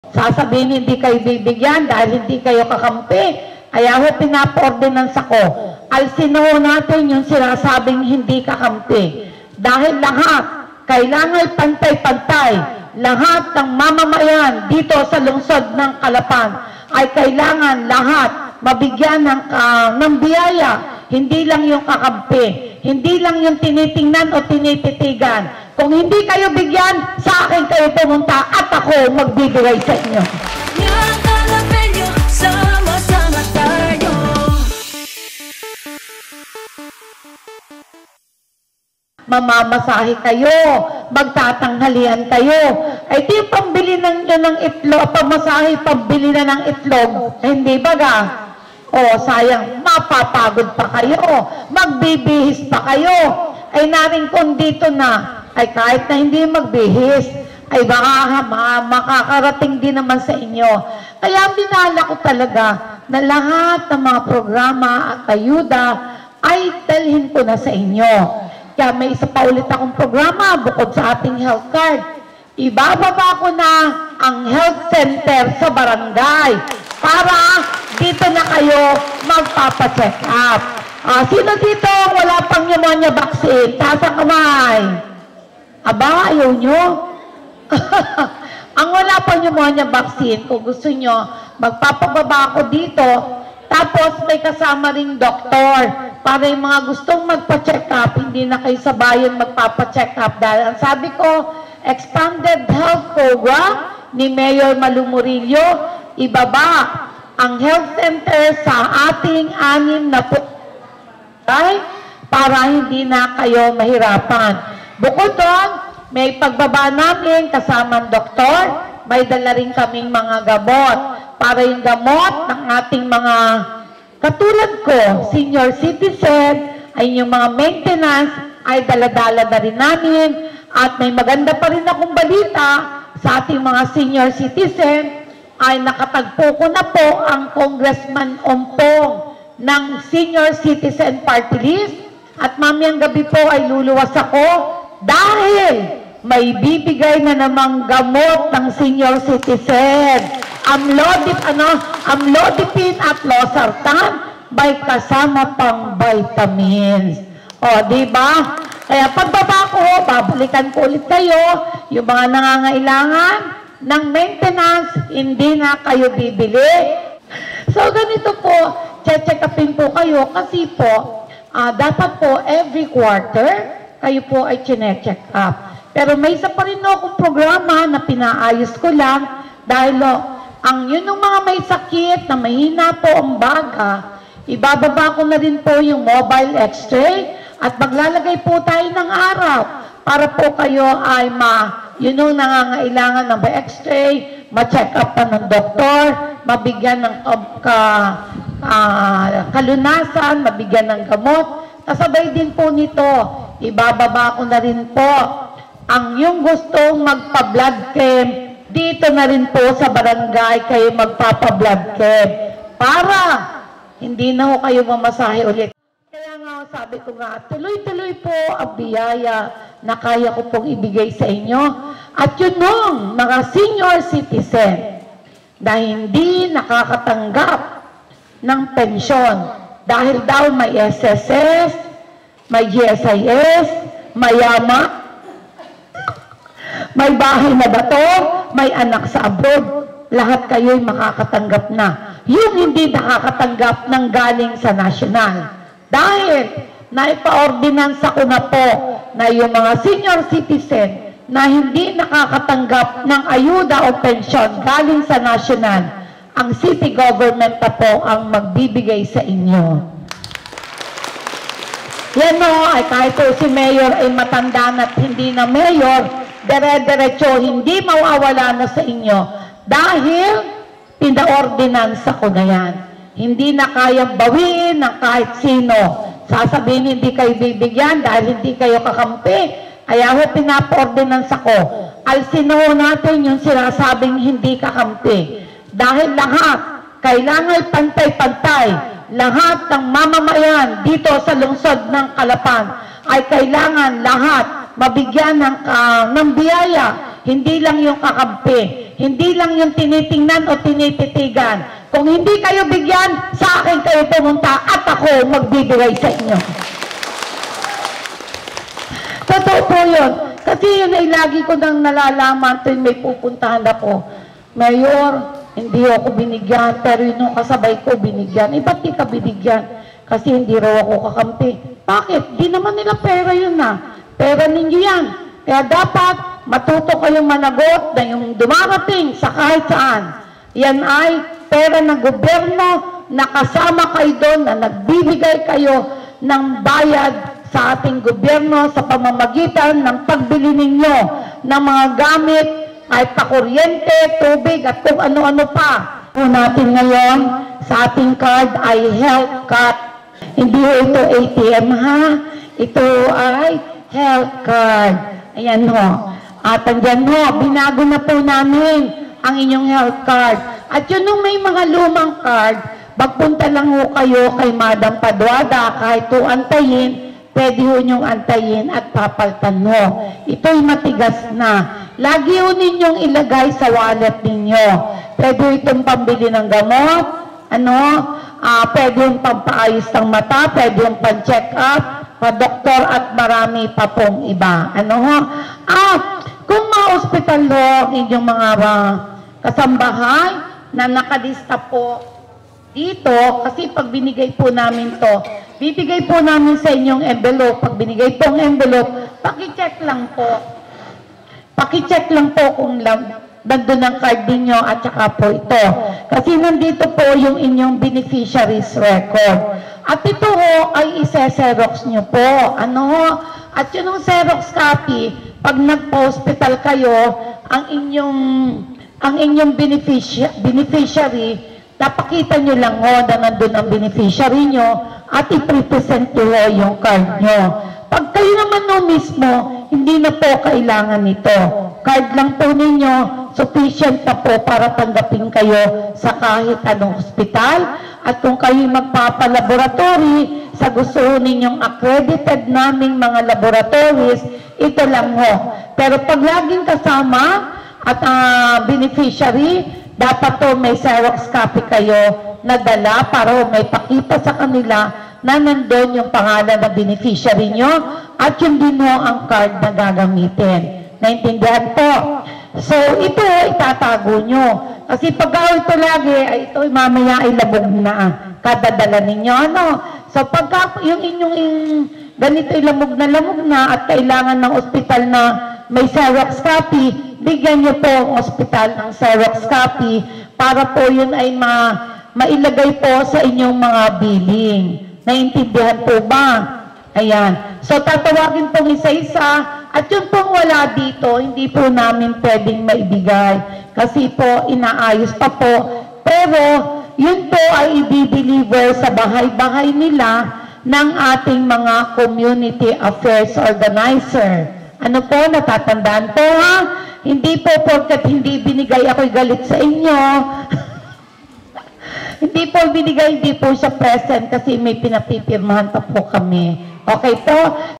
Sasabihin hindi kayo bibigyan dahil hindi kayo kakampi. Kaya ho pinapa-ordinance ako. Alsin ho natin yung sinasabing hindi kakampi. Dahil lahat, kailangan pantay-pantay. Lahat ng mamamayan dito sa lungsod ng Calapan ay kailangan lahat mabigyan ng biyaya. Hindi lang yung kakampi. Hindi lang yung tinitingnan o tinititigan. Kung hindi kayo bigyan, sa akin kayo pumunta at ako magbibigay sa inyo. Sama-sama tayo. Mamamasahe kayo, magtatanghalian kayo. Ay di pambili ng itlog, pamasahe, pambili na ng itlog. Hindi ba ga? O sayang, mapapagod pa kayo, magbibihis pa kayo. Ay narin kung dito na, ay kahit na hindi magbihis, ay baka makakarating din naman sa inyo. Kaya binala ko talaga na lahat ng mga programa at ayuda ay dalhin ko na sa inyo. Kaya may isa pa ulit akong programa bukod sa ating health card. Ibababa ko na ang health center sa barangay para dito na kayo magpapacheck up. Sino dito wala pang pneumonia vaccine? Taas ang kamay. Aba, ayaw nyo? Ang wala pang pneumonia vaccine, kung gusto nyo, magpapababa ako dito, tapos may kasama ring doktor para yung mga gustong magpa-check up, hindi na kayo sa bayan magpapa-check up. Dahil ang sabi ko, expanded health program ni Mayor Malu Murillo, ibaba ang health center sa ating 6 na para hindi na kayo mahirapan. Bukod doon, may pagbaba namin kasamang doktor, may dala rin kaming mga gamot para yung gamot ng ating mga katulad ko, senior citizen, ay yung mga maintenance ay dala-dala na rin namin. At may maganda pa rin akong balita sa ating mga senior citizen ay nakatagpo ko na po ang Congressman Ompong ng Senior Citizen Party List. At mamayang gabi po ay luluwas ako dahil may bibigay na namang gamot ng senior citizen. Amlodipine at losartan may kasama pang vitamins. O, di ba? Kaya pagbaba ko, babalikan ko ulit kayo, yung mga nangangailangan ng maintenance, hindi na kayo bibili. So, ganito po, check upin po kayo kasi po, dapat po every quarter, kayo po ay check up. Pero may isa pa rin akong programa na pinaayos ko lang dahil yun ng mga may sakit na mahina po ang baga, ibababa ko na rin po yung mobile x-ray at maglalagay po tayo ng araw para po kayo ay yun yung nangangailangan ng x-ray, ma-check up pa ng doktor, mabigyan ng kalunasan, mabigyan ng gamot. Kasabay din po nito, ibababa ko na rin po ang yung gustong magpa-blood camp, dito na rin po sa barangay kayo magpapa-blood camp para hindi na ho kayo mamasahe ulit. Kaya nga sabi ko nga, tuloy-tuloy po ang biyaya na kaya ko pong ibigay sa inyo. At yun nung mga senior citizen na hindi nakakatanggap ng pensyon dahil daw may SSS, may GSIS, may YAMA, may bahay na bato, may anak sa abroad, lahat kayo'y makakatanggap na. Yung hindi nakakatanggap ng galing sa national. Dahil naipa-ordinansa ko na po na yung mga senior citizen na hindi nakakatanggap ng ayuda o pensyon galing sa national, ang city government na po ang magbibigay sa inyo. Yan o, ay kahit po si mayor ay matanda na at hindi na mayor, dire-diretso, hindi mawawala na sa inyo dahil pinaordinansa ko na yan. Hindi na kayang bawiin ng kahit sino. Sasabihin hindi kayo bibigyan dahil hindi kayo kakampi. Kaya ho pinapa-ordinansa ko. Alsin ho natin yung sinasabing hindi kakampi. Dahil lahat, kailangan pantay-pantay. Lahat ng mamamayan dito sa lungsod ng Calapan ay kailangan lahat mabigyan ng biyaya. hindi lang yung kakampi, hindi lang yung tinitingnan o tinititigan. Kung hindi kayo bigyan, sa akin kayo pumunta at ako magbibigay sa inyo. Totoo po yun. Kasi yun ay lagi ko nang nalalaman tuwing may pupuntahan ako. Mayor, hindi ako binigyan, pero yung kasabay ko binigyan. Ba't di ka binigyan? Kasi hindi raw ako kakampi. Bakit? Di naman nila pera yun na. Pera ninyo yan. Kaya dapat matuto kayong managot na yung dumarating sa kahit saan. Yan ay pera ng gobyerno, nakasama kayo doon na nagbibigay kayo ng bayad sa ating gobyerno sa pamamagitan ng pagbili ninyo ng mga gamit kahit pa kuryente, tubig at kung ano-ano pa. Po natin ngayon sa ating card ay health card. Hindi ito ATM ha. Ito ay health card. Ayan ho. At andyan ho, binago na po namin ang inyong health card. At yun nung may mga lumang card, magpunta lang ho kayo kay Madam Paduada kahit po antayin, pwede ho niyong antayin at papaltan ho. Ito'y matigas na. Lagi ho ninyong ilagay sa wallet ninyo. Pwede itong pambili ng gamot, pwede yung pampaayos ng mata, pwede yung pan-check up, pa-doktor at marami pa pong iba. Kung ma-hospital ho ang inyong mga kasambahay na nakalista po dito, kasi pag binigay po namin to, bibigay po namin sa inyong envelope. Pag binigay po ang envelope, pakicheck lang po. Pakicheck lang po kung nandun ang card ninyo at saka po ito. Kasi nandito po yung inyong beneficiaries record. At ito ho ay isa-xerox nyo po. At yun ang xerox copy, pag nagpa-hospital kayo, ang inyong beneficiary, napakita nyo lang ho na nandun ang beneficiary nyo at i-present nyo yung card nyo. Pag kayo naman no mismo, hindi na po kailangan nito. Card lang po ninyo, sufficient na po para tanggapin kayo sa kahit anong hospital. At kung kayo magpapalaboratory, sa gusto ninyong accredited naming mga laboratories, ito lang ho. Pero pag laging kasama at beneficiary, dapat to may xerox copy kayo na dala para may pakita sa kanila na nandun yung pangalan ng beneficiary nyo at yun din ho ang card na gagamitin. Naintindihan po? So, ito itatago nyo. Kasi pag ito lagi, ay ito mamaya ay labog na. Kadadala ninyo, So, pagka yung inyong ganito ay lamog na at kailangan ng ospital na may xerox copy, bigyan nyo po ang ospital ng xerox copy para po yun ay mailagay po sa inyong mga billing. Naintindihan po ba? Ayan. So, tatawagin pong isa-isa. At yun pong wala dito, hindi po namin pwedeng maibigay. Kasi po, inaayos pa po. Pero, yun po ay i-deliver sa bahay-bahay nila ng ating mga community affairs organizer. Ano po, natatandaan po ha? Hindi po porket hindi binigay ako'y galit sa inyo. Hindi po binigay, hindi po siya present kasi may pinapipirmahan pa po kami. Okay po?